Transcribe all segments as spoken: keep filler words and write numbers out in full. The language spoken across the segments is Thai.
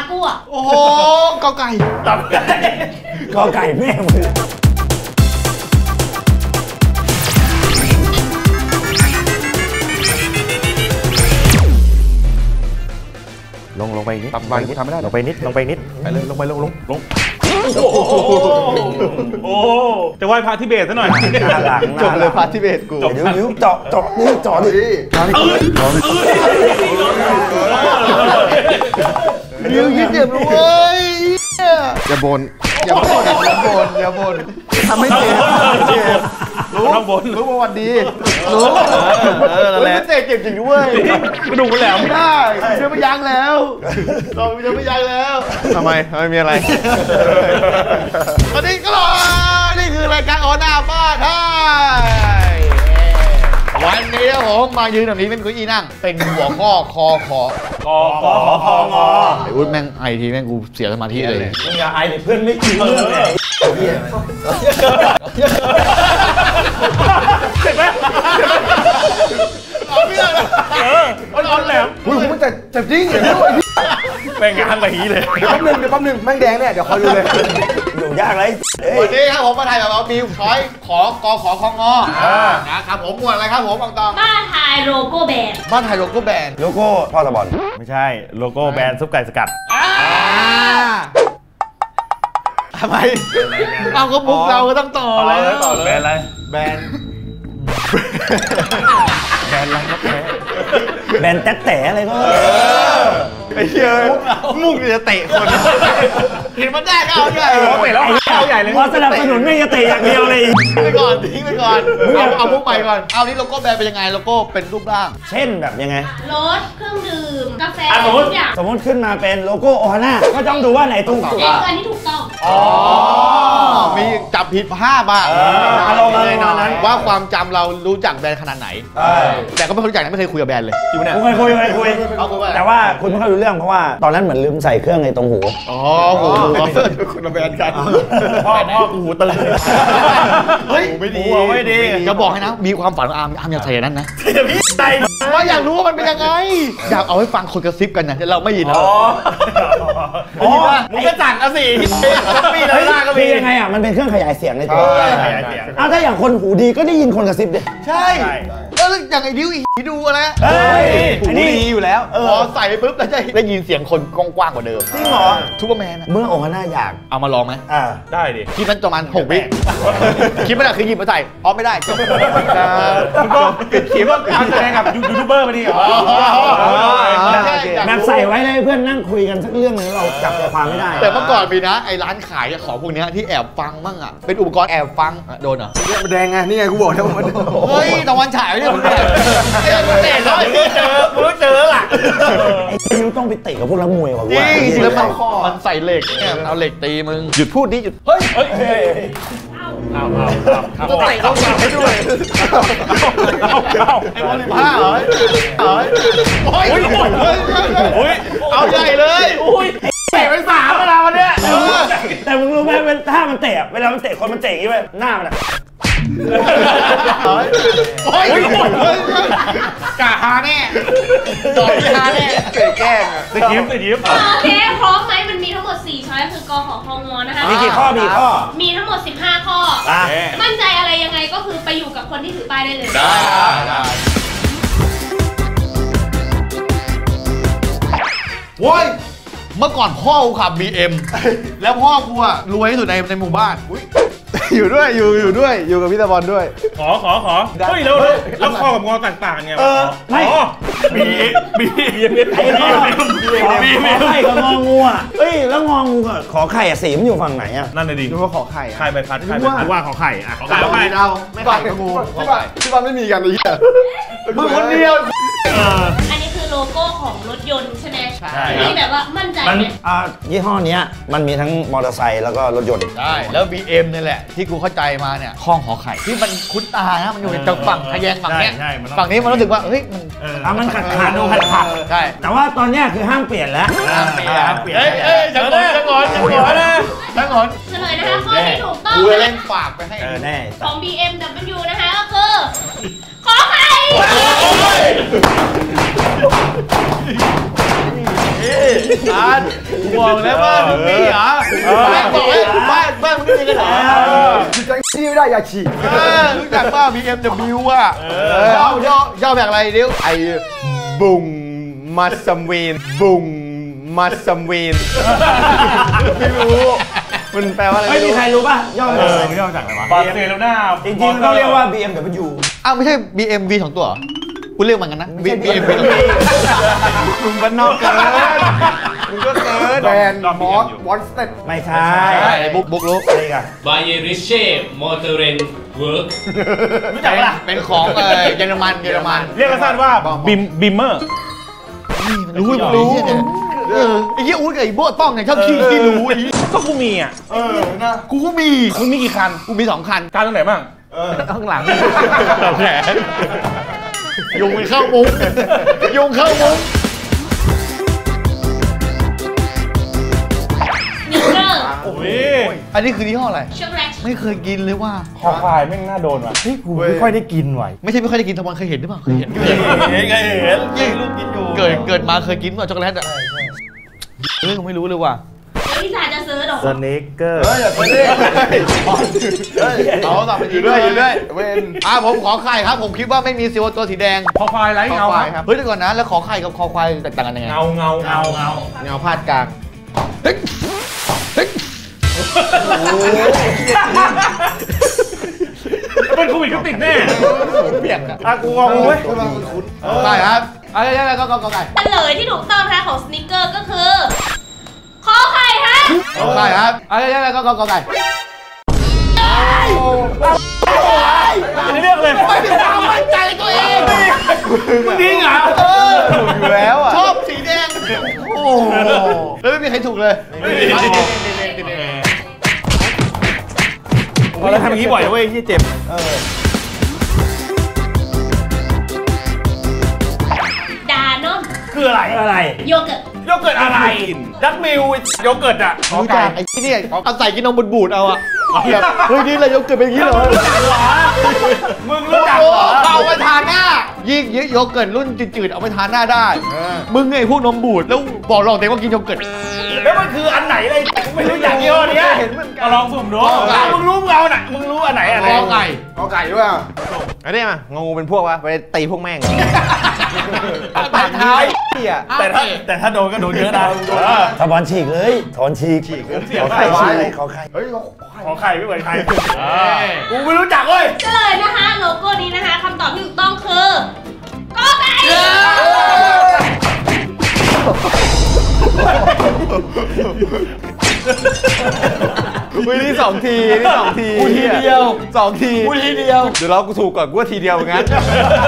กัวโอ้โหกอไก่ตอบไก่กอไก่แม่มึงลงลงไปนิดทำไปทำไม่ได้ลงไปนิดลงไปนิดไปเลยลงไปลงลงลงโอ้จะไหว้พระทิเบตซะหน่อยจบเลยพระทิเบตกูนิ้วเจาะเจาะนิ้วเจาะดินิ้วยิ้มเจ็บเลยอย่าบ่นอย่าบ่นอย่าบ่นอย่าบ่นทำให้เจ็บเจ็บรู้ต้องบ่นรู้ว่าวันดีรู้เออแล้วเจ็บเจ็บจริงด้วยกระดูกมันแหลมไม่ได้เชื่อไม่ยั้งแล้วเราเชื่อไม่ยั้งแล้วทำไมไม่มีอะไรตอนนี้ก็รอนี่คือรายการออนหน้าบ้านไทยวันนี้ผมมายืนแบบนี้เป็นเก้าอี้นั่งเป็นหัวข้อคอขอกอขอคองอไอ้อุ้ยแม่งไอทีแม่งกูเสียสมาธิเลยมึงอย่าไอเพื่อนไม่กินเรื่องเลยเห็นไหมเอาไม่ได้เออมันอ่อนแหลมอุ้ยมันจะจะจริงเหรอแม่งงานแบบนี้เลยเดี๋ยวแป๊บนึงเดี๋ยวแป๊บนึงแม่งแดงเนี่ยเดี๋ยวคอยดูเลยอยู่ยากไรวันนี้ครับผมมาถ่ายแบบว่ามีช้อยขอกอขอคองอนะครับผมหมวดอะไรครับผมบางตองบ้านถ่ายโลโก้แบรนด์บ้านถ่ายโลโก้แบรนด์โลโก้พ่อตะบอลไม่ใช่โลโก้แบรนด์ซุปไก่สกัดทำไมเราก็บุกเราก็ต้องต่อเลยแบรนด์อะไรแบรนด์แบรนด์อะไรครับแบรนด์แต๊ะแต๋อะไรก็ไอ้เหี้ยมุกจะเตะคนเห็นมันได้ก็เอาใหญ่เตะแล้วเอาใหญ่เลยพอสนับสนุนไม่จะเตะอย่างเดียวเลยไปก่อนทิ้งไปก่อนเอาเอามุกใหม่ก่อนเอานี่โลโก้แบรนด์เป็นยังไงโลโก้เป็นรูปร่างเช่นแบบยังไงรถเครื่องดื่มกาแฟทุกอย่างสมมติขึ้นมาเป็นโลโก้โอฮาน่าก็ต้องดูว่าไหนถูกสุดอันนี้ถูกต้องอ๋อมีจับผิดห้าบาทอารมณ์อะไรนั้นว่าความจำเรารู้จักแบรนด์ขนาดไหนแต่ก็ไม่เคยรู้จักนะไม่เคยคุยกับแบรนด์เลยจริงเนี่ยคุยคุยคุยแต่ว่าคุณไม่ค่อยรู้เรื่องเพราะว่าตอนนั้นเหมือนลืมใส่เครื่องในตรงหูอ๋อหูคุณมาแบรนด์กันพ่อพ่อกูหูตึงเฮ้ยไม่ดีไม่ดีจะบอกให้นะมีความฝันของอาร์มอาร์มอยากใส่นั้นนะพี่ใจว่าอยากรู้ว่ามันเป็นยังไงอยากเอาให้ฟังคนกระซิบกันนะเราไม่ยินนะอ๋อมึงก็จัดอ่ะสิปีแล้วล่าก็มียังไงอ่ะมันเป็นเครื่องขยายเสียงในตัวอ้าวถ้าอย่างคนหูดีก็ได้ยินคนกระซิบดิใช่แล้วอย่างไอ้ดิวอีดูอะไรหูดีอยู่แล้วพอใส่ไปปุ๊บแล้วจะได้ยินเสียงคนกว้างกว่าเดิมจริงเหรอซูเปอร์แมนเมื่อโอฮาน่าอยากเอามาลองไหมอ่าได้ดิคลิปนั้นประมาณหกวิคลิปนั้นคือหยิบมาใส่อ๋อไม่ได้จบคุณก็ปิดคลิปว่าแสดงกับยูทูบเบอร์มาดิเหรอแบบใส่ไว้เลยเพื่อนนั่งคุยกันสักเรื่องนึงเราจับใจความไม่ได้แต่เมื่อก่อนมีนะไอ้ร้านขายของพวกนี้ที่แอบฟังมั่งอ่ะเป็นอุปกรณ์แอบฟังโดนเหรอเนี่ยมันแดงไงนี่ไงกูบอกแล้วมันเฮ้ยตะวันฉายเนี่ยผมเนี่ยไอ้คนเตะเลยเจอกูเจอล่ะไอ้นิ้วต้องไปเตะกับพวกนักมวยว่ะจริงแล้วมันมันใส่เหล็กเนี่ยเอาเหล็กตีมึงหยุดพูดดิหยุดเฮ้ยเฮ้ยเอาเอาเอาต้องเตะเขาหลังให้ด้วยไอ้บอลลิบ้าเหรอเฮ้ยโอ้ยโอ้ยเอาใหญ่เลยโอ้ยเตะไปสามเวลาวันเนี้ยแต่มึงรู้ไหมถ้ามันเตะเวลามันเตะคนมันเตะอย่างนี้ไหมหน้ามันอะโอ้ยโอ้ยกะฮาแน่ดอกฮาแน่เตะแกล้งอ่ะติดยิ้มติดยิ้มโอเคพร้อมไหมมันมีทั้งหมดสี่ช้อยคือกอขอคองอนะคะมีกี่ข้อมีข้อมีทั้งหมดสิบห้าข้อมั่นใจอะไรยังไงก็คือไปอยู่กับคนที่ถือป้ายได้เลยได้ได้โว้ยเมื่อก่อนพ่อกูขับ บี เอ็ม แล้วพ่อกูอะรวยที่สุดในในหมู่บ้านอยู่ด้วยอยู่อยู่ด้วยอยู่กับพี่ตะบอลด้วยขอขอขอเฮ้ยแล้วแล้วข้อกับงอต่างๆไงไม่มีมีมีไอ้ข้อมีมีไข่กับงองูอ่ะเฮ้ยแล้วงองูกับขอไข่อะสีมันอยู่ฝั่งไหนอะนั่นเลยดิดูว่าขอไข่ไข่ใบพัดไข่ใบพัดว่าขอไข่อะขอไข่ขอไข่เราไม่ไข่กับงูที่บ้านที่บ้านไม่มีกันเลยเหี้ยมึงคนเดียวอันนี้คือโลโก้ของรถยนต์ใช่ไหมใช่ที่แบบว่ามั่นใจไหมอ่ายี่ห้อนี้มันมีทั้งมอเตอร์ไซค์แล้วก็รถยนต์ใช่แล้ว บี เอ็ม นี่แหละที่กูเข้าใจมาเนี่ยข้องขอไข่ที่มันคุ้นตานะมันอยู่ในฝั่งทะแยงฝั่งเนี้ยฝั่งนี้มันรู้สึกว่าเฮ้ยมันอ่ะมันขัดขาดดูขัดขาดใช่แต่ว่าตอนนี้คือห้ามเปลี่ยนแล้วห้ามเปลี่ยนห้ามเปลี่ยนเอ้ยเอ้ยจังหวะจังหวะจังหวะนะจังหวะเฉลยนะคะข้อที่ถูกต้องกูเล่นฝากไปให้แน่ของ บี เอ็ม ดับเบิลยู นะคะก็คือขอไข่อ่านบอกแล้วว่ามึงมีเหรอบ้านบอกบ้านบ้านมึงมีกันเหรอนี่ไม่ได้อย่าฉีกรู้จักว่า บี เอ็ม ดับเบิลยู อ่ะชอบชอบชอบแบบอะไรเดี๋ยวไอ้บุงมาซัมวีนบุงมาซัมวีนไม่รู้มันแปลว่าอะไรไม่มีใครรู้ป่ะย่อมาเอจากออะไรไม่ยอมจากอะไรวะบาร์เซโลนาจริงๆต้องเรียกว่า บี เอ็ม ดับเบิลยูอ้าวไม่ใช่ บี เอ็ม วี สองตัวเหรอกูเรียกมันกันนะ บี เอ็ม วีมึงบ้านนอกเกินมึงก็เกินแบรนด์มอสวอนสเต็ปไม่ใช่ไอ้บุ๊กบุ๊กรู้อะไรกันบาเยริเช่มอเตอร์เรนเวิร์กรู้จักปะล่ะเป็นของเออเยอรมันเยอรมันเรียกสั้นๆว่าบิมบิมเมอร์รู้รู้รู้เนี่ยเออไอ้เหี้ยอุ้ยกับไอ้โบ้ต้องเนี่ยชอบขี้ขี้รู้ไอ้เหี้ยก็กูมีอ่ะเออนะกูก็มีมึงมีกี่คันกูมีสองคันคันตรงไหนบ้างข้างหลังแผลยุงมันเข้ามุ้งยุงเข้ามุ้งนิกเกอร์โอ้ยอันนี้คือยี่ห้ออะไรช็อกโกแลตไม่เคยกินเลยว่าคอควายแม่งน่าโดนว่ะเฮ้ยกูไม่ค่อยได้กินไหวไม่ใช่ไม่ค่อยได้กินทวันเคยเห็นหรือเปล่าเคยเห็นเห็นไงเห็นยิ่งลูกกินอยู่เกิดเกิดมาเคยกินป่ะช็อกโกแลตอ่ะเรื่องไม่รู้เลยว่ะพี่สายจะซื้อหรอสเนคเกอร์เฮ้ยอย่าไปดิเอาต่อไปอยู่ด้วยอยู่ด้วยเวนอ่ะผมขอไข่ครับผมคิดว่าไม่มีสีตัวสีแดงคอควายไร้เงาครับเฮ้ยเดี๋ยวก่อนนะแล้วขอไข่กับคอควายแตกต่างกันยังไงเงาเงาเงาเงาเงาพาดกลางเฮ้ยเฮ้ยเป็นโควิดก็ติดแน่เปียกอะอ่ะกูงงเว้ยใช่ป่ะคุณไข่ครับอะไรอะไรก็ก็ไก่เฉลยที่ถูกต้องนะคะของสนิกเกอร์ก็คือคอไข่ฮะไข่ครับอะไรอะไรก็ก็ไก่ไม่เลือกเลยไม่มีความมั่นใจตัวเองมึงทิ้งเหรอเอออยู่แล้วอ่ะชอบสีแดงโอ้โหแล้วไม่มีใครถูกเลยเราทำอย่างนี้บ่อยเว้ยที่เจ็บดานอนคืออะไรอะไรโยเกิร์ตโยเกิร์ตอะไรดักมิลโยเกิร์ตอ่ะรู้จักไอ้ที่เนี่ยเอาใส่กินนมบูดๆเอาอะแบบเฮ้ยนี่อะไรโยเกิร์ตเป็นอย่างนี้เหรอมึงรู้จักโอ้เหรอเอาไปทาหน้ายิ่งโยเกิร์ตรุ่นจืดๆเอาไปทาหน้าได้มึงไงพวกนมบูดแล้วบอกหลอกเด็กว่ากินโยเกิร์ตแล้วมันคืออันไหนเลยกูไม่รู้จักยี่ห้อนี้เห็นเหมือนกันลองสุ่มดูมึงรู้มึงเอาไหนมึงรู้อันไหนอันไหนคอไก่เอาไก่ด้วยอ่ะอันนี้มางูเป็นพวกวะไปตีพวกแม่งปากเท้าเหี้ยแต่ถ้าแต่ถ้าโดนก็โดนเยอะนะสปอนฉีกเลยถอนฉีกเสียขอไข่ไข่ฉีกเลยขอไข่เฮ้ยเขาขอไข่ไม่เหมือนใครกูไม่รู้จักเว้ยเฉลยนะคะโลโก้นี้นะคะคำตอบที่ถูกต้องคือกอไก่วินี่สองทีนี่สองทีกูทีเดียวสองทีกูทีเดียวเดี๋ยวเรากูถูกก่อนกูว่าทีเดียวงั้น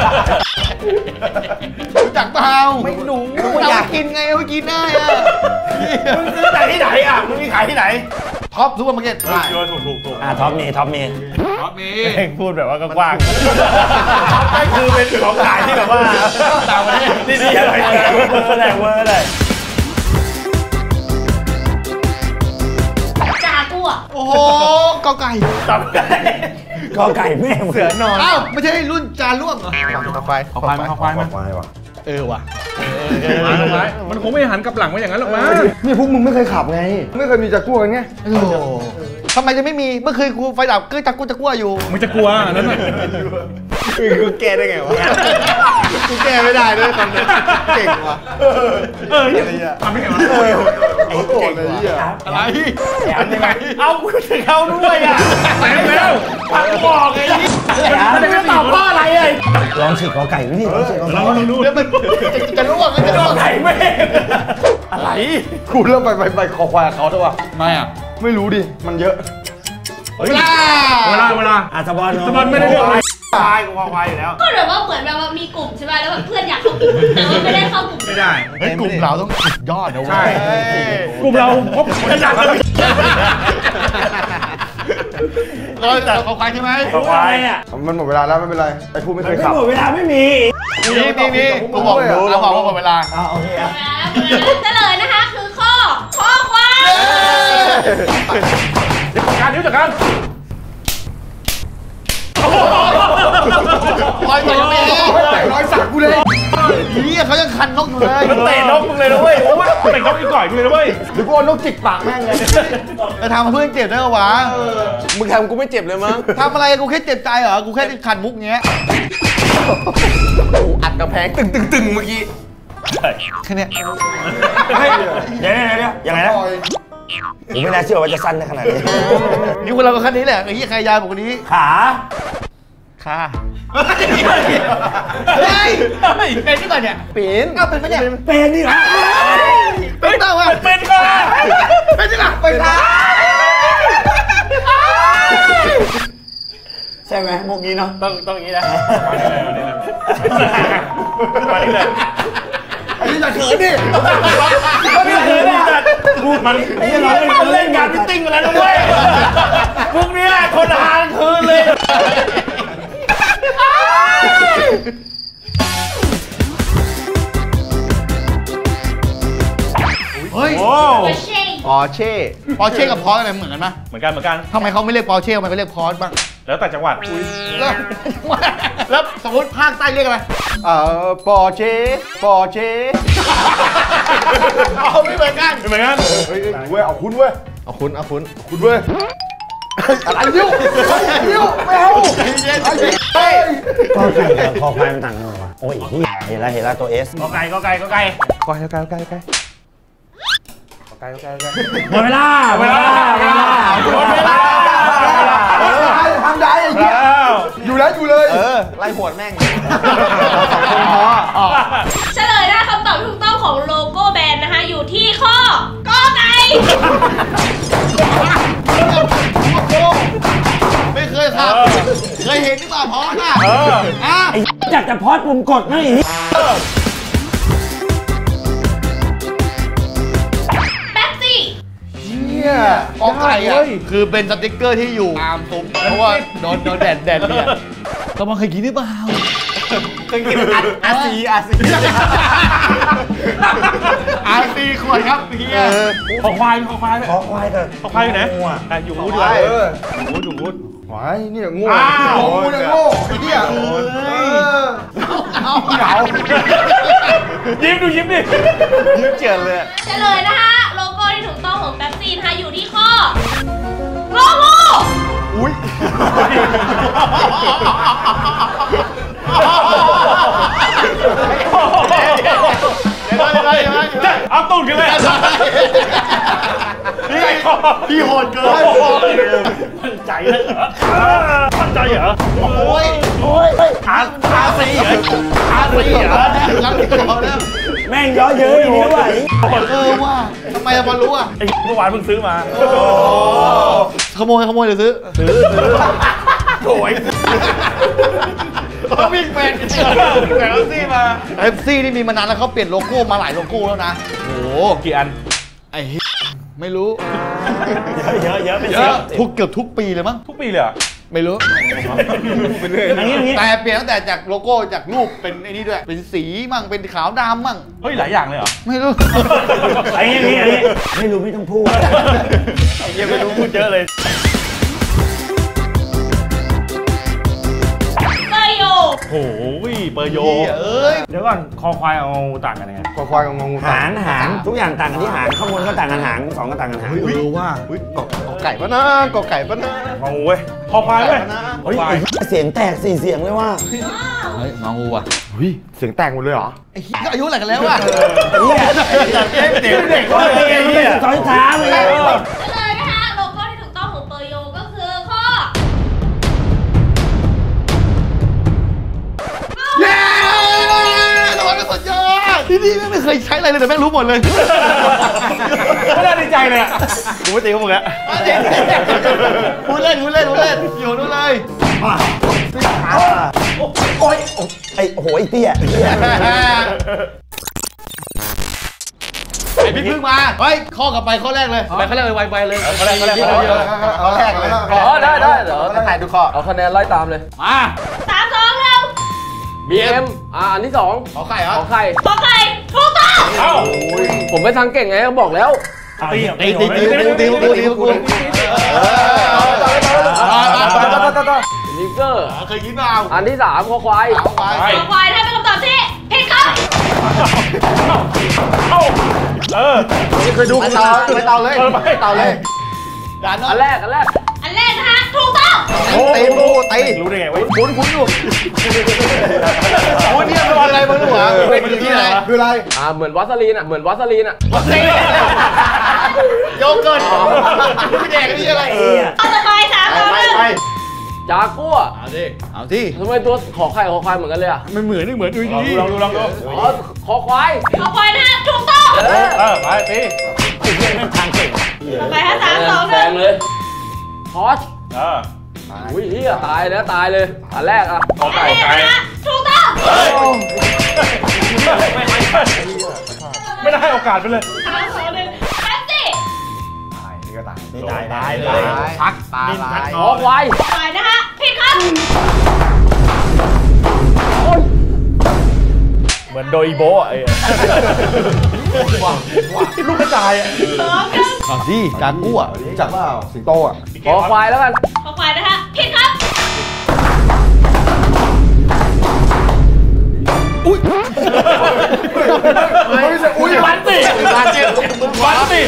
รู้จักเปล่าไม่รู้อยากกินไงเอาไปกินได้อะมึงซื้อจากที่ไหนอ่ะมึงมีขายที่ไหนท็อปซูเปอร์มาร์เก็ตโยนถูกถูกถูกอ่ะท็อปมีท็อปมีท็อปนี้เองพูดแบบว่ากว้างก็คือเป็นของขายที่แบบว่าต่างประเทศนี่ๆอะไรเวอร์เลยเวอร์เลยจากัวโอ้โหกอไก่ต่างกอไก่แม่เสือนอนอ้าวไม่ใช่รุ่นจานร่วงเหรอเอาไปเอาควายมาเอาควายมาเออว่ะมันคงไม่หันกลับหลังไว้อย่างนั้นหรอกมั้งนี่พวกมึงไม่เคยขับไง ไม่เคยมีจักรวกันไงโอ้โหทำไมจะไม่มีเมื่อคืนกูไฟดับก็จักกูจักกัวอยู่มึงจะกลัวอันนั้นน่ะกูแก้ได้ไงวะ กูแก้ไม่ได้ด้วยคำนี้เก่งว่ะเออทำได้ไงวะไอ้เก่งเลยอ่ะอะไรเอากูถึงเอาด้วยอ่ะแหมแล้วพักบอกไงนี่มันจะตอบว่าอะไรอ่ะลองฉีกกอไก่ดูดิลองฉีกกอเราไก่ลองดูเดี๋ยวมันจะร่วงก็จะร่วงไข่แม่อะไรกูเริ่มไปไปไปคอควายกับเขาด้วยว่ะไม่อ่ะไม่รู้ดิ มันเยอะเวลาเวลาเวลาอ่ะสปอนสปอนไม่ได้เลือกอะไรควายกูควายอยู่แล้วก็แบบว่าเหมือนแบบว่ามีกลุ่มใช่ไหมแล้วแบบเพื่อนอยากเข้ากลุ่มแต่ว่าไม่ได้เข้ากลุ่มไม่ได้เฮ้ยกลุ่มเราต้องสุดยอดนะเว้ใช่ยกลุ่มเราพบกันอย่างนั้นเราแต่เขาควายใช่ไหมควายอ่ะมันหมดเวลาแล้วไม่เป็นไร ไอ้ผู้ไม่เคยไม่ขับหมดเวลาไม่มีมีมีมีกูบอกดูเราบอกว่าหมดเวลาอ่ะโอเคอ่ะเฉลยนะคะคือข้อข้อควายการนิ้วจากการควายตัวนี้แต่ร้อยสักกูเลยเอเฮียเขายังคันนกอยู่เลยมันเตะนกมึงเลยนะเว้ยโอ้ยเตะนกอีกก่อยมึงเลยนะเว้ยหรือกูเอานกจิกปากแม่งเลยจะทำเพื่อนเจ็บได้เหรอวะมึงทำกูไม่เจ็บเลยมั้งทำอะไรกูแค่เจ็บใจเหรอกูแค่คันมุกเงี้ยอัดกระแพงตึงตึงตึงเมื่อกี้แค่เนี้ยเฮ้ยเดี๋ยวเดี๋ยวเดี๋ยวยังไงนะผมไม่น่าเชื่อว่าจะสั้นได้ขนาดนี้นี่คนเราก็คันนี้แหละไอ้เหี้ยใครยาวกว่านี้ขาค่ะเฮ้ยเป็นที่ก่อนเนี่ยปีนอ้าวเป็นปะเนี่ยเป็นนี่เหรอเป็นเปล่าวะเป็นค่ะเป็นที่หลังเป็นค่ะใช่ไหมมุกนี้เนาะต้องต้องอย่างนี้นะมานี่เลยไอ้นี่จะเขินดิมานี่เลยมานี่เลยพูดมันไอ้เล่นมันเล่นงานมิทติ้งกันแล้วนะเว้ยพวกเนี้ยคนละหางคืนเลยเฮ้ยโอ้กระเชงปอร์เช่ปอร์เช่กับพอร์ชอะไรเหมือนกันไหมเหมือนกันเหมือนกันทำไมเขาไม่เรียกปอร์เช่ทำไมเขาเรียกพอร์ชบ้างแล้วแต่จังหวัดแล้วแล้วสมมติภาคใต้เรียกอะไรเอ่อปอร์เช่ปอร์เช่เอาไม่เหมือนกันเหมือนกันเฮ้ยเว้ยเอาคุณเว้ยเอาคุณเอาคุณคุณเว้ยอะไรยิ้วยิ้วไม่เอาเฮ้ยก็ไก่กับคอควายมันต่างกันเหรอวะโอ้ยนี่เห็นแล้วเห็นแล้วตัวเอสก็ไก่ก็ไก่ก็ไก่ก้อยก้อยก้อยก้อยก้อยก้อยก้อยหมดเวลาหมดเวลาหมดเวลาหมดเวลาทำได้ไอ้เหี้ย อยู่แล้วอยู่เลยเออไล่หวดแม่งสองคนพอเฉลยนะคำตอบที่ถูกต้องของโลโก้แบรนด์นะคะอยู่ที่ข้อกอไก่ไม่เคยครับเคยเห็นหรือเปล่าพอน่ะเอออ่ะไอ้จักแต่พอดปุ่มกดไม่แป๊บซี่เนี่ยกอไก่อ่ะคือเป็นสติ๊กเกอร์ที่อยู่ตามซุ้มเพราะว่าโดนโดนแดดแดดเนี่ยก็มาเคยกินหรือเปล่าเคยกินอาซีอาซีอาซีขวดครับเฮียขอควายขอควายคอควายกับขอควายอยู่ไหนอ่ะอยู่วูดอยู่อยู่วูดอยู่วูดหวายนี่ง่วงอ้าวโอ้โหเนี่ยโง่ไอ้เหี้ยเอาเหงายิ้มดูยิ้มดิยิ้มเจียนเลยเฉลยนะคะโลโก้ที่ถูกต้องของแป๊บซี่นะคะอยู่ที่ข้อโลโก้อุ้ยเอาตูดกันเลยพี่พี่โหดเกินมั่นใจเลยเหรอมั่นใจเหรอโอ้ยโอ้ยอาอาซีเหรออาซีเหรอรับผิดชอบแล้วแม่งเยอะเยอะอย่างนี้ด้วยเออว่าทำไมเรารู้อ่ะไอ้เมื่อวานเพิ่งซื้อมาขโมยขโมยหรือซื้อซื้อซื้อโอ้ยเขาวิ่งเป็นแข่งเอฟซีมาเอฟซีนี่มีมานานแล้วเขาเปลี่ยนโลโก้มาหลายโลโก้แล้วนะโอ้โหกี่อันไอ้ไม่รู้เยอะเยอะเป็นเยสิอะบทุกเกือบทุกปีเลยมั้งทุกปีเลยเหรอไม่รู้เป็นเรื่องอย่างนี้อย่างนี้แต่เปลี่ยนตั้งแต่จากโลโก้จากรูปเป็นไอ้นี่ด้วยเป็นสีมั่งเป็นขาวดำมั่งเฮ้ยหลายอย่างเลยเหรอไม่รู้ไอ้อย่างนี้อย่างนี้ไม่รู้ไม่ต้องพูดยังไม่รู้พูดเยอะเลยเตยโยโอ้ยเปอร์โยเอ้ยเดี๋ยวก่อนคอควายเอาต่างกันยังไงควายควายกับงงหางหางทุกอย่างต่างกันที่หางข้างบนก็ต่างกันหางสองก็ต่างกันหางเออว่าอุ้ยกอกไก่ปะนะกอไก่ปะนะโอ้ยคอควายด้วยเฮ้ยเสียงแตกสี่เสียงเลยว่าเฮ้ยงองูว่ะเฮ้ยเสียงแตกหมดเลยเหรอไอ้เหี้ยอายุอะไรกันแล้วอ่ะเด็กเด็กก็เลยไอ้เหี้ยซอยช้าเลยเฉลยนะคะโลโก้ที่ถูกต้องของเปอร์โยก็คือข้อเย้ระวังกันสุดยอดที่นี่ไม่เคยใช้อะไรเลยแต่แม่งรู้หมดเลยไม่ได้ดีใจเลยอ่ะกูไม่ตีกับมึงแล้วพูดเล่นพูดเล่นพูดเล่นอยู่นู่นเลยโอ้ยไอ้โอ้โหไอ้เตี้ยไอพี่พึ่งมาเฮ้ยข้อกลับไปข้อแรกเลยไปข้อแรกเลยไวๆเลยเอาแรกเอาแรกเอาแรกเลยอ๋อได้ได้เดี๋ยวแล้วถ่ายดูข้อเอาคะแนนไล่ตามเลยมาสามสองหนึ่งบี เอ็ม อ่าอันที่สองขอไข่เหรอของใครขอไข่ถูกต้องเอ้าผมไปทางเก่งไงก็บอกแล้วตีตีตีตีตีตีตีตีกูนิกเกอร์เคยกินเปล่าอันที่สามคอควายเอาไปขอควายได้เป็นคำตอบที่ผิดครับเออเคยดูไปเตาไปเตาเลยไปเตาเลยด่านอันแรกอันแรกอันแรกนะคะถูกต้องตีมูตีรู้ได้ไงวะคุ้นคุ้นอยู่โอ้ยเนี่ยมันอะไรมันหนูอ่ะเป็นที่ไหนคืออะไรอ่าเหมือนวัสลีนอ่ะเหมือนวัสลีนอ่ะโยเกิร์ตไม่แดกนี่อะไรเอาต่อไปสามสองหนึ่งจากัวเอาดิเอาที่ทำไมตัวขอไข่ขอควายเหมือนกันเลยอ่ะมันเหมือนนี่เหมือนดูลองดูลองดูลองดูอ๋อขอควายเอาไปนะคะถูกต้องเออเออไปตีต่อไปค่ะสามสองหแซนึ่งงเลยพอชเอออุ้ยเฮียตายแล้วตายเลยอันแรกอ่ะขออันไก่แรกไก่นะคะถูกต้องไม่ได้ให้โอกาสไปเลยสามสองหนึ่งแป๊บสิตายตายเลยพักตาลายขอควายต่อไปนะคะผิดครับเหมือนโดยโบะไอ้ลูกกระจายอ่ะสองหนึ่งเอาที่จากัวจักเปล่าสิงโตอ่ะขอควายแล้วกันต่อไปนะคะผิดครับอุ้ยวันติวันติวันติ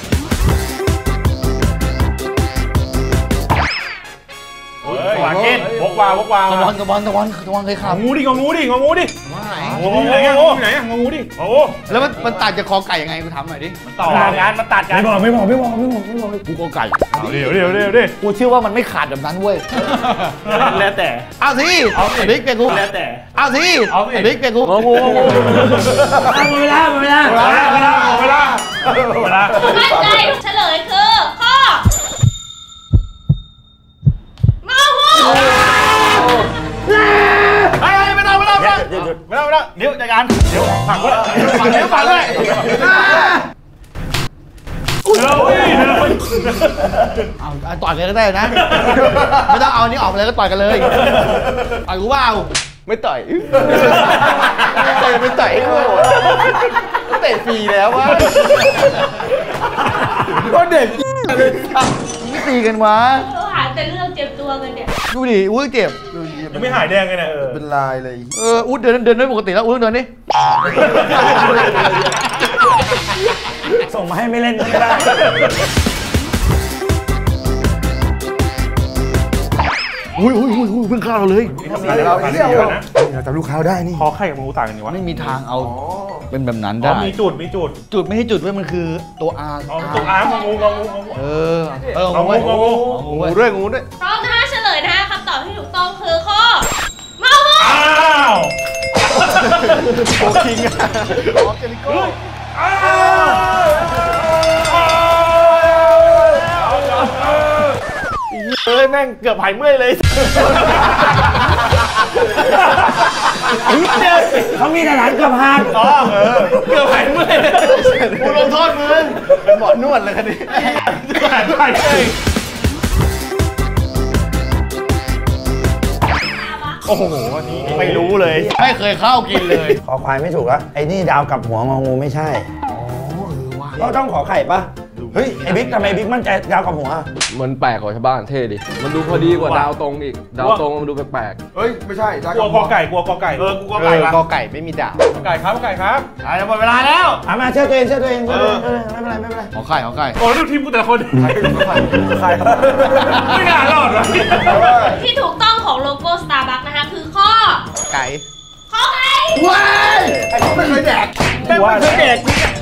วางเก็ตวกวาวกวาตะวันตะวันตะวันตะวันเคยขับงูดิงงูดิงงูดิว่าไหนงูไหนงูไหนงูดิโอ้แล้วมันมันตัดจากคอไก่ยังไงกูทำหน่อยดิต่องานมาตัดกันไม่บอกไม่บอกไม่บอกไม่บอกไม่บอกกูคอไก่เดี๋ยวเดี๋ยวเดี๋ยวเดี๋ยวกูเชื่อว่ามันไม่ขาดแบบนั้นเว้ยแล้วแต่เอาสิเอาสิบิ๊กเปียกูแล้วแต่เอาสิเอาสิบิ๊กเปียกูงองูงองูหมดเวลาหมดเวลาเวลาเวลาเวลามั่นใจเฉลยคือข้ององูไอ้ไม่ได้ไม่ได้ไม่ได้ไม่ได้ไม่ได้เดี๋ยวจัดการเดี๋ยวผักไว้ผักเดี๋ยวผักไว้เดี๋ยวเดี๋ยวเอาต่อยกันก็ได้นะ ไม่ต้องเอาอันนี้ออกเลยก็ต่อยกันเลยต่อยกูว่าเอาไม่ต่อยเตะไม่ต่อยกูเตะฟรีแล้ววะก็เด็กไม่ตีกันวะเราหาแต่เรื่องเจ็บตัวกันเนี่ยดูดิอุ้ยเจ็บยังไม่หายแดงเลยเนี่ยเออเป็นลายเลยเอออุ้ยเดินเดินได้ปกติแล้วอุ้ยเดินนี่ส่งมาให้ไม่เล่นก็ได้อุ้ยอุ้ยอุ้ยอุ้ยเพิ่งเข้าเราเลยเราเที่ยวนะเราจำลูกค้าได้นี่คอไข่กับงูต่างกันนี่วะไม่มีทางเอาเป็นแบบนั้นอ๋ได้อมีจุดมีจุดจุดไม่ใช่จุดเว้ยมันคือตัว R อ๋อตรงอ้างงูงูงูงูเออเอองูงูเว้ยงูงูงูงูเว้ยด้วยงูด้วยพร้อมนะคะเฉลยนะคะคำตอบที่ถูกต้องคือข้ององูอ้าวโอคิงอะอ้าวเฮ้ยแม่งเกือบหายเมื่อยเลยเขามีทหารกับหางอ๋อเออเกือบหายเมื่อยกูลงโทษมึงเป็นหมอนวดเลยคันนี้หายไปเลย โอ้โหอันนี้ไม่รู้เลยไม่เคยเข้ากินเลยขอควายไม่ถูกแล้วไอ้นี่ดาวกับหัวงองูไม่ใช่ก็ต้องขอไข่ปะเฮ้ยไอ้บิ๊กทำไมบิ๊กมั่นใจดาวกับหัวมันแปลกกว่าชาวบ้านเท่ดิมันดูพอดีกว่าดาวตรงอีกดาวตรงมันดูแปลกเฮ้ยไม่ใช่กลัวกอไก่กลัวกอไก่เออกลัวเอไก่อปะกอไก่ไม่มีดาบกอไก่ครับกอไก่ครับอ่ะจะหมดเวลาแล้วเอามาเชื่อตัวเองเชื่อตัวเองเชื่อตัวเองเออไม่เป็นไรไม่เป็นไรขอไข่ขอไข่โอ้ดูทีมกูแต่ละคนไม่น่ารอดวะที่ถูกต้องของโลโก้ Starbucks นะคะคือข้อไก่ข้อไก่ว้ายไอ้พวกไม่เคยแดกแม่งไม่เคยเด็ก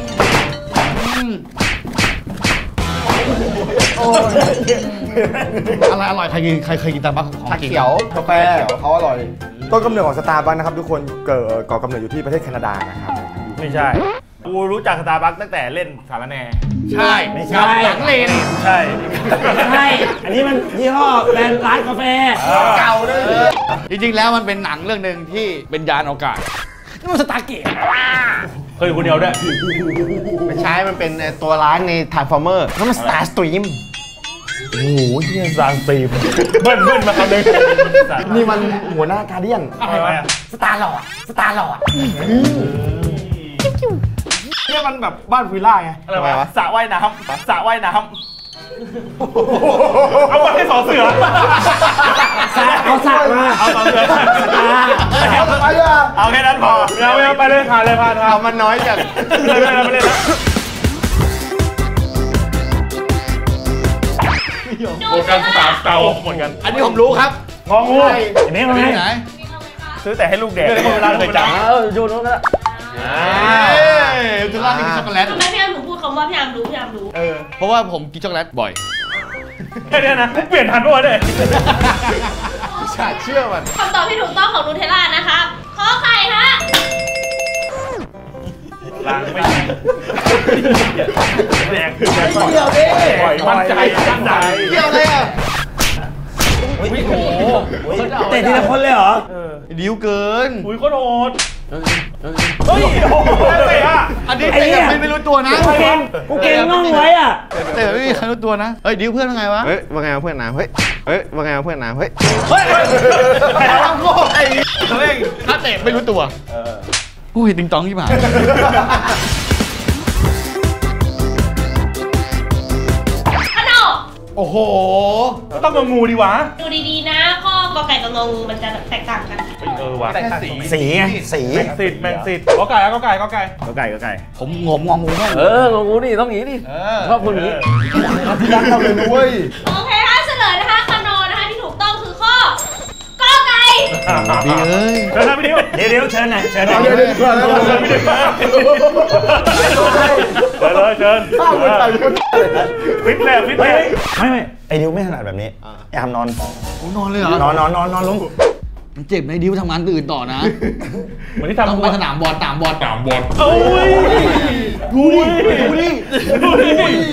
อะไรอร่อยใครกินใครเคยกินตาบักของชาจริงเขียวกาแฟเขาอร่อย ต้นกำเนิดของสตาร์บัคนะครับทุกคนเกิดก่อกำเนิดอยู่ที่ประเทศแคนาดานะครับไม่ใช่กูรู้จักสตาร์บัคตั้งแต่เล่นสารแหน่ใช่ไม่ใช่หลังเลนใช่ใช่อันนี้มันยี่ห้อแบรนด์ร้านกาแฟเก่าเลยจริงๆแล้วมันเป็นหนังเรื่องหนึ่งที่เป็นยานอวกาศนี่มันสตาร์เกตเคยคนเดียวด้วยไม่ใช่มันเป็นตัวร้ายใน Transformer นั่นมัน Star Stream โอ้โหเฮียซานสตีมเบิ้ลเบิ้ลมาคำนึงนี่มันหัวหน้าการเดียนอะไรวะสตาร์หลอดสตาร์หลอดเนี่ยมันแบบบ้านวิลล่าไงอะไรวะสระว่ายน้ำสระว่ายน้เอามาให้สอเสือเอาสากมาเอาสอเสือเอาไปเลยเอาแค่นั้นพอเราไม่เอาไปเลยผ่านเลยผ่านผ่านเอามันน้อยจังเลยไม่เล่นไม่เล่นแล้วโฟกัสสามเก่าหมดกันอันนี้ผมรู้ครับงองูอันนี้มันที่ไงไหนซื้อแต่ให้ลูกแดกไม่เวลาเคยจับเออโยนน้องก็ได้คือร้านนี้มีช็อกโกแลตทำไมพี่อาร์มถึงพูดคำว่าพี่อาร์มรู้พี่อาร์มรู้เออเพราะว่าผมกินช็อกโกแลตบ่อยแค่นี้นะเปลี่ยนทันด้วยเนี่ยฉาดเชื่อมันคำตอบที่ถูกต้องของนูเทลล่านะคะขอไข่ฮะล้างไม่ดีแดกคือแดกเกี่ยวดิปล่อยมั่นใจมั่นใจเกี่ยวอะไรอ่ะโอ้โหเตะทีละคนเลยเหรอดิ้วเกินอุ้ยโคตรโหดเฮ้ยโอ้โหเตะอ่ะอันนี้ไอ้เตะเนี่ยไม่ไม่รู้ตัวนะกูเก่งกูเก่งน้องไว้อ่ะเตะไม่มีใครรู้ตัวนะ เฮ้ยดิ้วเพื่อนยังไงวะเฮ้ยว่าไงวะเพื่อนน้ำเฮ้ย เฮ้ยว่าไงวะเพื่อนน้ำเฮ้ยเฮ้ยใครทำโง่ไอ้เร่งถ้าเตะไม่รู้ตัวโอ้ยติงตองที่ผ่านขนมโอ้โหต้องงองูดีวะดูดีๆนะข้อกอไก่กับงองูมันจะแตกต่างกันเออว่ะแต่สีสีไงสีแมงสิทธิ์แมงสิทธิ์ก็ไก่ก็ไก่ก็ไก่ก็ไก่ก็ไก่ผมงมงองูแม่งเอององูนี่ต้องอย่างนี้ดิชอบคนนี้พี่รักเราเลยนุ้ยโอเคค่ะเฉลยนะคะคานอนะคะที่ถูกต้องคือข้อกอไก่ดีเอ้ยเชิญนะพี่ดิวเดี๋ยวเดี๋ยวเชิญหน่อยเชิญหน่อยเดี๋ยวเดี๋ยวเดี๋ยวเดี๋ยวเชิญพี่ดิวเชิญเลยเชิญฟิตแลบฟิตแลไม่บไม่ไม่ไอ้ดิวไม่ถนัดแบบนี้ไอ้ทำนอนโอ้นอนเลยเหรอนอนนอนนอนนอนลงมันเจ็บในดิ้วทำงานอื่นต่อนะเหมือนที่ต้ทำองไปสนามบอลตามบอลตามบอลโอ้ยดูดิดูดิดูดิ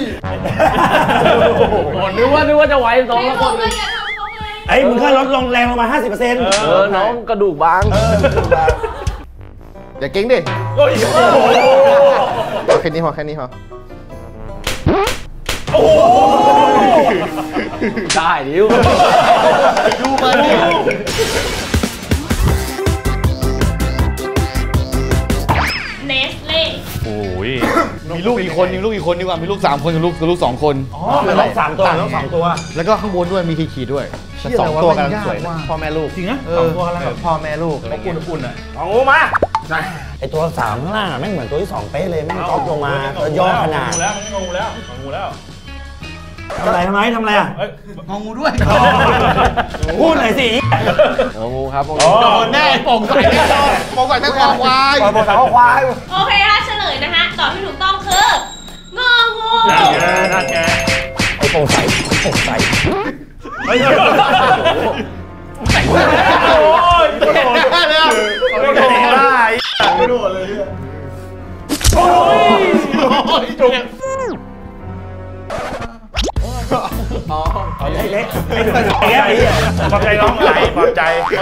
นึกว่านึกว่าจะไหวสองไม่ละคถูนกเลยอย่าทำเขาเลยไอ้มึงแค่ลดลงแรงลงมาห้าสิบเปอร์เซ็นต์เออน้องกระดูกบางอย่าเก่งดิโอ้ยโอ้โหเอาแค่นี้พอแค่นี้พอโอ้โหได้ดิวดูมาดิเนสเล่โอ้ยมีลูกอีกคนมีลูกอีกคนดีกว่ามีลูกสามคนกับลูกกับลูกสองคนน้องสามตัวน้องสองตัวแล้วก็ข้างบนด้วยมีขีดๆด้วยสองตัวกันสวยนะพ่อแม่ลูกจริงนะสองตัวแล้วเออพ่อแม่ลูกอะไรอุ่เงี้นยอุ่นอ่ะเอางูมาไอตัวสามข้างล่างอะแม่งเหมือนตัวที่สองเป๊ะเลยแม่งก๊อปลงมาแล้วย่อขนาดงูแล้วมันงูแล้วงูแล้วทำอะไรทำไมทำอะไรอ่ะเอ้ยงองูด้วยพูดหน่อยสิงองูครับงออ๋องูโดนแน่โป่งใส่แน่นอนโป่งใส่ทั้งความวายปล่อยบอกสาวควายโอเคค่ะเฉลยนะคะตอบที่ถูกต้องคืององูนั่นไงนั่นไงไอ้โปร่งใสโปร่งใสเฮ้ยโอ้ยโดนแน่เลยอ่ะไม่โดนได้ไม่โดนเลยโอ้ยจุกเล็กๆไม่ถึงไอ้ไอ้ปลอบใจน้องไหลปลอบใจ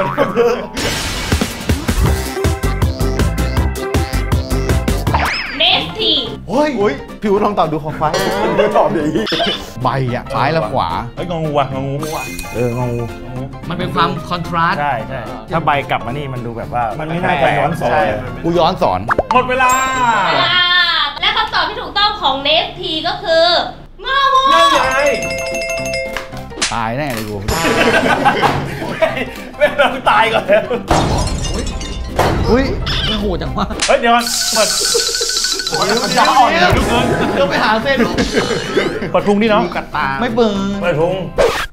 เนสทีเฮ้ยอุ้ยผิวลองตอบดูของควายตอบดีใบอ่ะซ้ายและขวาเฮ้ยงงูว่ะงงูว่ะเอองงมันเป็นความคอนทราสต์ใช่ใช่ถ้าใบกลับมานี่มันดูแบบว่ามันไม่น่าจะย้อนสอนใช่กูย้อนสอนหมดเวลาอ่าและคำตอบที่ถูกต้องของเนสทีก็คืององูนั่นไงตายแน่เลยกูไม่ต้องตายก่อนแล้วอุ้ยมันโหดจังวะเฮ้ยเดี๋ยวมันเปิดจะอ่อนเดี๋ยวก็ไปหาเส้นเปิดพุงดิน้องกัดตาไม่เปิดเปิดพุง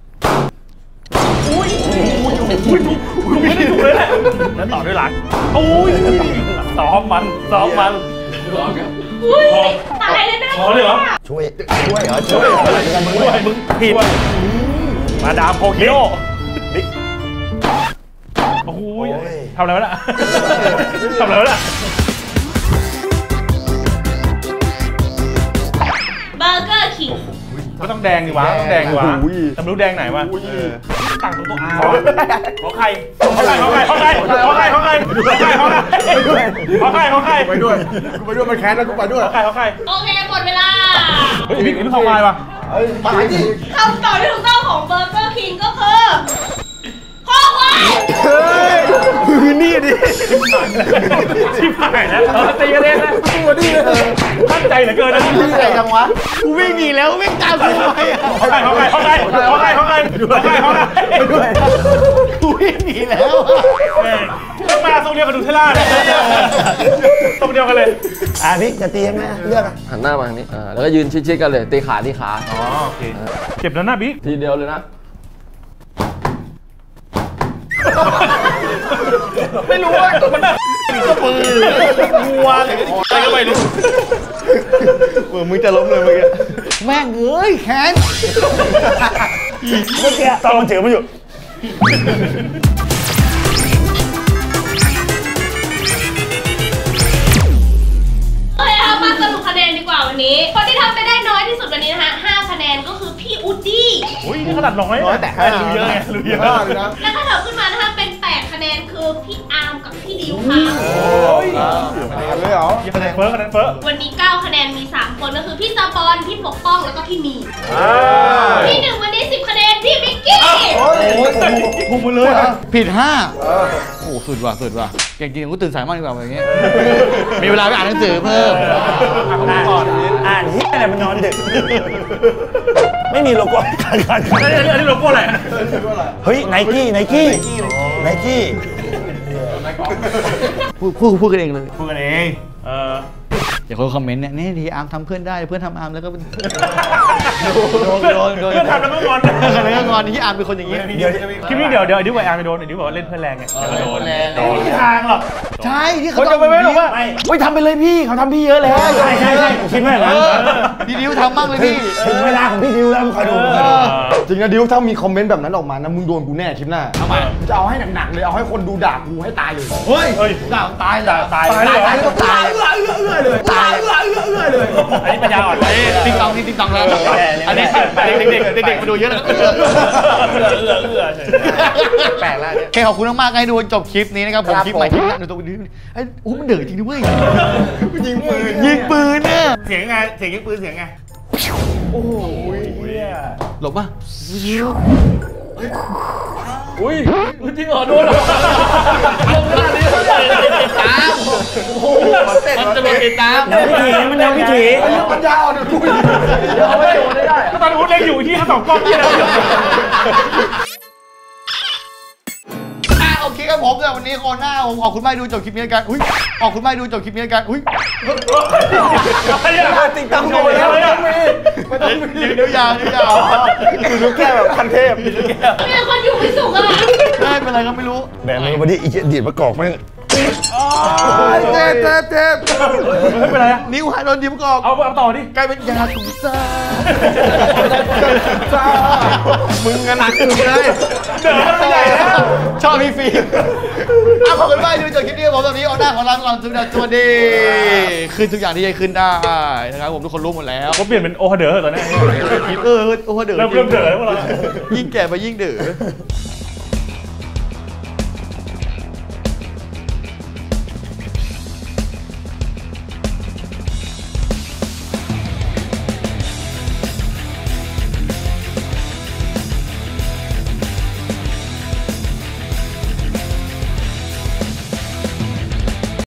ไม่ได้ถูกเลยแหละแล้วต่อด้วยหลังโอ้ยซ้อมมันซ้อมมันอุ้ยตายเลยนะพอเลยเหรอช่วยช่วยเหรอช่วยช่วยมึงผิดมาดามโพคิโอโอ้ยทำอะไรวะน่ะทำอะไรวะน่ะเบอร์เกอร์คิงก็ต้องแดงดิวะต้องแดงดิวะแต่ไม่รู้แดงไหนวะต่างตรงตัวอาขอไข่ขอไข่ขอไข่ขอไข่ขอไข่ขอไข่ขอไข่ขอไข่ขอไข่ขอไข่ไปด้วยกูไปด้วยมันแค้นแล้วกูไปด้วยขอไข่ขอไข่โอเคหมดเวลาเฮ้ยพี่นี่ทำไมวะตายดิคำตอบที่ถูกต้องของเบอร์เกอร์คิงก็คือข้อควายเฮ้ยมือนี่ดิชิบหายแล้วเราตีกันเองนะตัวนี่ตั้งใจเหลือเกินนะวิ่งอะไรจังวะกูวิ่งหนีแล้ววิ่งตามกูไปอ่ะเขาไงเขาไงเขาไงเขาไงเขาไงเขาไงเขาไงกูวิ่งหนีแล้วต้องมาทรงเดียวกับดูเทล่าเลยทรงเดียวกันเลยอ่ะบิ๊กจะตียังไงเลือกอ่ะหันหน้ามาทางนี้อ่าแล้วก็ยืนชิดๆกันเลยตีขาตีขาอ๋อโอเคเจ็บแล้วนะบิ๊กทีเดียวเลยนะไม่รู้ว่ามันก็ปืนงัวอะไรก็ไม่รู้เหมือนมึงจะล้มเลยเมื่อกี้แม่งเอ้ยแขนเมื่อกี้ตอนมันถือมันอยู่โอเคค่ะมาสรุปคะแนนดีกว่าวันนี้ คนที่ทำไปได้น้อยที่สุดวันนี้นะคะห้าคะแนนก็คือพี่อูดดี้อุ้ยนี่ขนาดน้อยน้อยแต่รู้เยอะไงรู้เยอะนะแล้วก็เถิดขึ้นมานะคะเป็นแปดคะแนนคือพี่อาร์มกับพี่ดิวค่ะโอ้ยเลยเหรอคะแนนเฟ้อคะแนนเฟ้อวันนี้เก้าคะแนนมีสามคนก็คือพี่ซาบอนพี่ปกป้องแล้วก็พี่มีที่หนึ่งวันนี้สิบคะแนนพี่มิกกี้โอ้ยพุ่งมาเลยผิดห้าโอ้สุดว่ะสุดว่ะจริงๆกูตื่นสายมากดีกว่าอย่างเงี้ยมีเวลาไปอ่านหนังสือเพิ่มอ่านที่อะไรมันนอนดึกไม่มีโลโก้การการอันนี้อันนี้โลโก้อะไรเฮ้ยไนกี้ไนกี้ไนกี้พูดพูดพูดกันเองเลยพูดกันเองเอออย่าคนคอมเมนต์เนี่ยนี่ทีอาร์มทำเพื่อนได้เพื่อนทำอาร์มแล้วก็เป็นโดนโดนโดนเพื่อนทำแล้วก็งอนแล้วก็งอนที่อาร์มเป็นคนอย่างนี้เดี๋ยวคลิปนี้เดี๋ยวเดี๋ยวดิวกับอาร์ไปโดนดิวบอกว่าเล่นเพื่อนแรงไงโดนโดนทางหรอกใช่ที่เขาเขาจะไปไม่หรอกว่าไม่ทำไปเลยพี่เขาทำพี่เยอะแล้วใช่ใช่ใช่คิดไม่เหรอพี่ดิวทำบ้างเลยพี่ถึงเวลาของพี่ดิวแล้วมึงคอยดูจริงนะดิวถ้ามีคอมเมนต์แบบนั้นออกมานะมึงโดนกูแน่คลิปหน้าทำไมจะเอาให้หนักๆเลยเอาให้คนดูด่ากูให้ตายเลยเฮ้ยเฮ้ยด่าตายเลยตายตายตายก็ตายเอื้อเอื้อเอื้อเลยตายเอื้อเอื้อเอื้อเลยอันนี้ปัญญาอ่อนติ๊กตองนี่ติ๊กตองแล้วอันนี้เด็กๆเด็กๆมาดูเยอะแล้วเอื้อเอื้อเอื้อแปลกแล้วเนี่ยโอเคขอบคุณมากๆให้ดูจบคลิปนี้นะครับผมคลิปใหม่คลิปหน้าดูตัวนี้ไอ้โอ้มันเดือดจริงด้วยยิงปืนยิงปืนเนี่ยเสียงไงเสียงยิงปืนเสียงไงหลบป่ะอุ้ยจริงเหรอโดนเหรอลงขนาดนี้เลยติดตามโอ้โหมันจะโดนติดตามแนววิถีมันแนววิถีมันยาวเดี๋ยวกูเอาไม่โดนได้ก็ตอนอุ้ดเล่นอยู่ที่เขาสองกล้องที่แล้วโอเคครับผมแต่วันนี้โคหน้าผมขอบคุณมากดูจบคลิปนี้กันอุ้ยขอบคุณมากดูจบคลิปนี้กันอุ้ยติ๊กตั้งโดนแล้วไม่ต้องมีเดี๋ยวยาวเดี๋ยวยาวคือลูกแก้วแบบคันเทพมีคนอยู่ไม่สุขอะได้เป็นไรก็ไม่รู้แบบนี้วันนี้อีเจดีดประกอบแม่งเจ็บเจ็บเจ็บไม่เป็นไรอะนิ้วหายโดนดิ้มกรอบเอาเอาต่อดิกลายเป็นยาถุงซ่าจ้ามึงกันหนักสุดเลยเดินไม่ใหญ่แล้วชอบพี่ฟิล์มเอาขอบคุณมากดูจบคลิปนี้ผมแบบนี้เอาหน้าของร้านก่อนสวัสดีขึ้นทุกอย่างที่จะขึ้นได้นะครับผมทุกคนรู้หมดแล้วผมเปลี่ยนเป็นโอฮาเดอร์ตอนนี้เออโอ้โหเดือดเริ่มเริ่มเดือดแล้วพวกเรายิ่งแก่ไปยิ่งเดือด